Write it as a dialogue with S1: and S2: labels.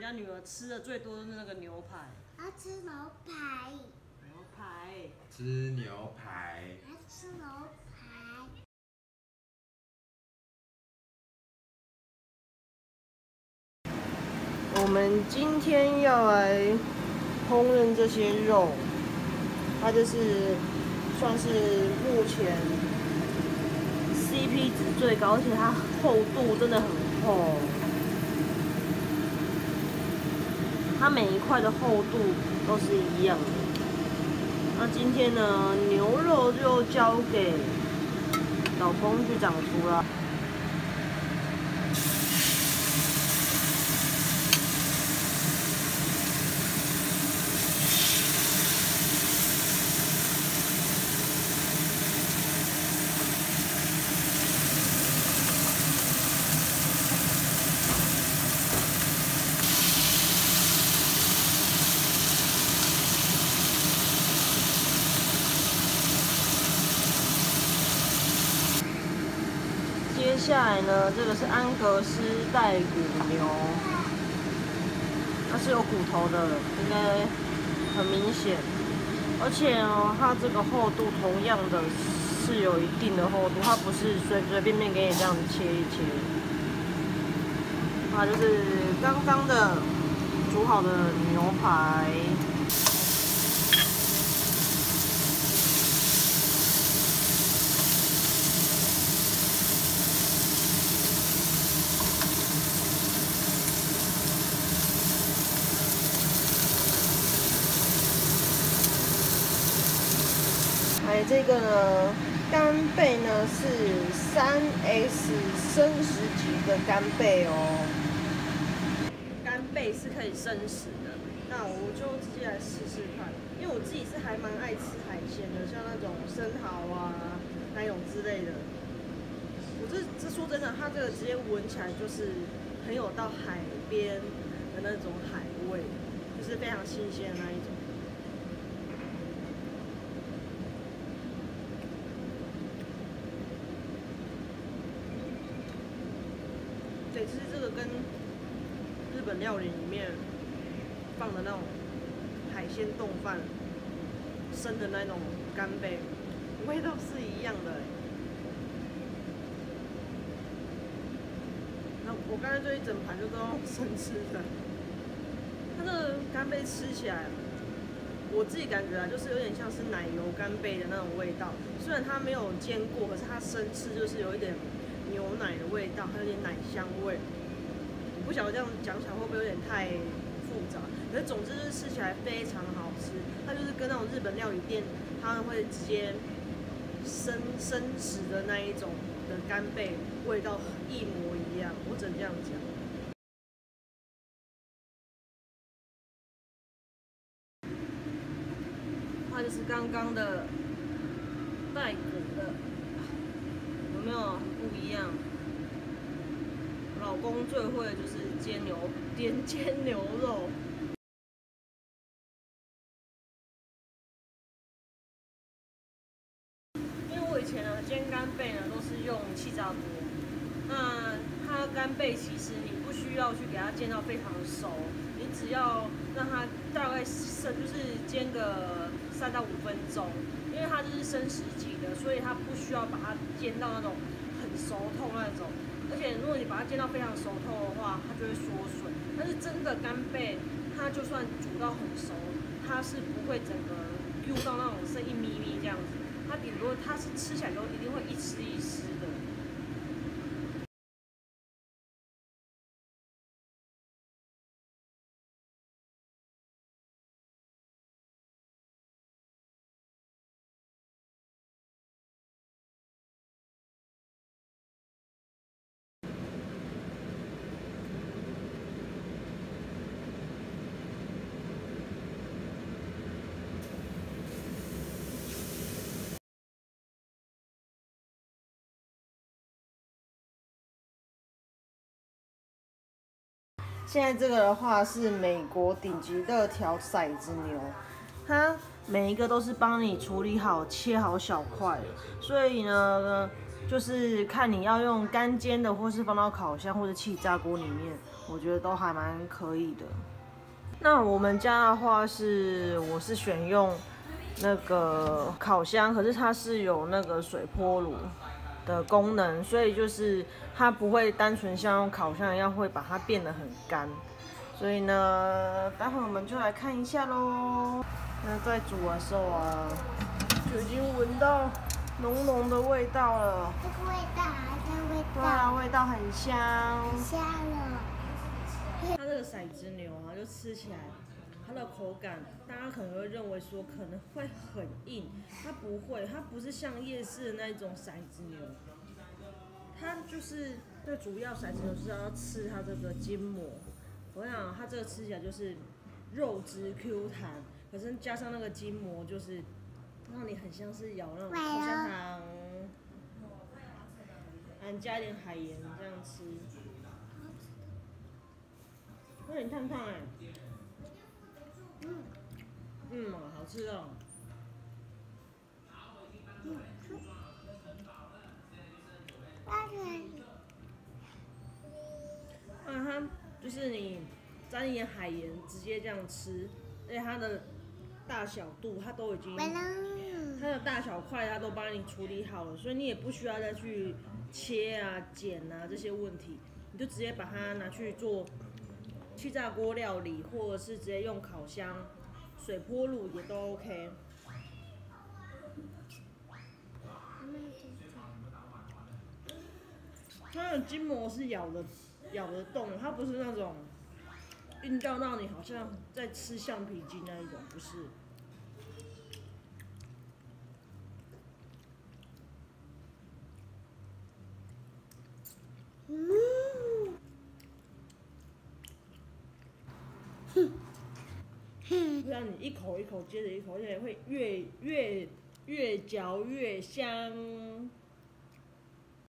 S1: 家女儿吃的最多的是那个牛排。
S2: 要吃牛排。
S1: 牛排。
S3: 吃牛排。
S2: 要吃牛排。
S1: 我们今天要来烹饪这些肉，它就是算是目前 CP 值最高，而且它厚度真的很厚，它每一块的厚度都是一样的。那今天呢，牛肉就交给老公去掌厨啦。接下来呢，这个是安格斯带骨牛，它是有骨头的，应该很明显。而且哦，它这个厚度同样的是有一定的厚度，它不是随随便便给你这样子切一切，它就是刚刚的煮好的牛排。这个呢，干贝呢是3S 生食级的干贝哦。干贝是可以生食的，那我就直接来试试看，因为我自己是还蛮爱吃海鲜的，像那种生蚝啊、那种之类的。我这说真的，它这个直接闻起来就是很有到海边的那种海味，就是非常新鲜的那一种。对，其实这个跟日本料理里面放的那种海鲜冻饭生的那种干贝，味道是一样的。那我刚才这一整盘就都用生吃的，它这个干贝吃起来，我自己感觉啊，就是有点像是奶油干贝的那种味道。虽然它没有煎过，可是它生吃就是有一点牛奶的味道，还有点奶香味。我不晓得这样讲起来会不会有点太复杂，可是总之就是吃起来非常好吃。它就是跟那种日本料理店他们会直接生食的那一种的干贝味道一模一样，我只能这样讲。它就是刚刚的带骨的，有没有很不一样？老公最会的就是煎牛肉。因为我以前呢煎干贝呢都是用气炸锅，那它干贝其实你不需要去给它煎到非常的熟，你只要让它大概就是煎个3到5分钟，因为它就是生食级的，所以它不需要把它煎到那种很熟透那种。而且如果你把它煎到非常熟透的话，它就会缩水。但是真的干贝，它就算煮到很熟，它是不会整个丢到那种剩一咪咪这样子。它顶多它是吃起来都一定会一丝一丝的。现在这个的话是美国顶级热条骰子牛，它每一个都是帮你处理好、切好小块，所以呢， 就是看你要用干煎的，或是放到烤箱或者气炸锅里面，我觉得都还蛮可以的。那我们家的话我是选用那个烤箱，可是它是有那个水波炉的功能，所以就是它不会单纯像用烤箱一样会把它变得很干。所以呢，待会我们就来看一下咯。那在煮的时候啊，就已经闻到浓浓的味道了。
S2: 这个味道，这个味道，
S1: 对啊，味道很香。
S2: 很香了。
S1: 它这个骰子牛啊，就吃起来，它的口感，大家可能会认为说可能会很硬，它不会，它不是像夜市的那种骰子牛，它就是最主要骰子牛是要吃它这个筋膜。我想它这个吃起来就是肉质 Q 弹，可是加上那个筋膜，就是让你很像是咬那种口香糖，加一点海盐这样吃。有点烫烫哎，好吃哦。它就是你沾一点海盐，直接这样吃，而且它的大小度它都已经，它的大小块它都帮你处理好了，所以你也不需要再去切啊、剪啊这些问题，你就直接把它拿去做气炸锅料理，或者是直接用烤箱、水波炉也都 OK。它的筋膜是咬得动的，它不是那种硬到让你好像在吃橡皮筋那一种，不是。会让你一口一口接着一口，而且会越嚼越香。